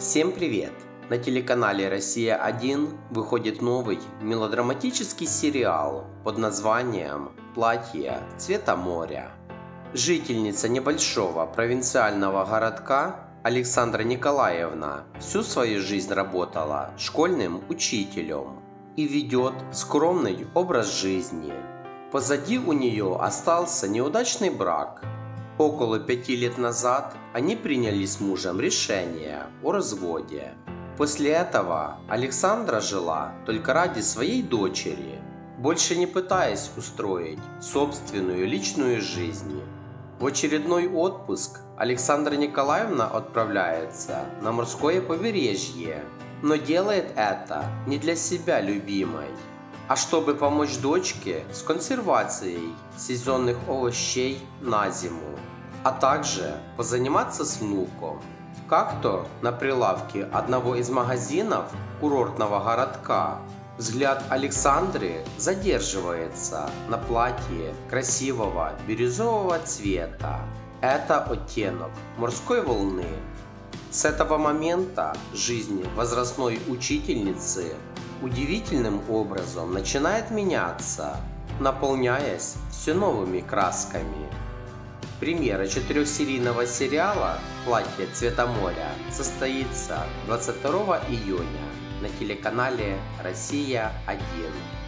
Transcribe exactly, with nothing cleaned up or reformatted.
Всем привет! На телеканале Россия один выходит новый мелодраматический сериал под названием «Платье цвета моря». Жительница небольшого провинциального городка Александра Николаевна всю свою жизнь работала школьным учителем и ведет скромный образ жизни. Позади у нее остался неудачный брак. Около пяти лет назад они приняли с мужем решение о разводе. После этого Александра жила только ради своей дочери, больше не пытаясь устроить собственную личную жизнь. В очередной отпуск Александра Николаевна отправляется на морское побережье, но делает это не для себя любимой, а чтобы помочь дочке с консервацией сезонных овощей на зиму, а также позаниматься с внуком. Как-то на прилавке одного из магазинов курортного городка взгляд Александры задерживается на платье красивого бирюзового цвета. Это оттенок морской волны. С этого момента жизнь возрастной учительницы удивительным образом начинает меняться, наполняясь все новыми красками. Премьера четырехсерийного сериала «Платье цвета моря» состоится двадцать второго июня на телеканале Россия один.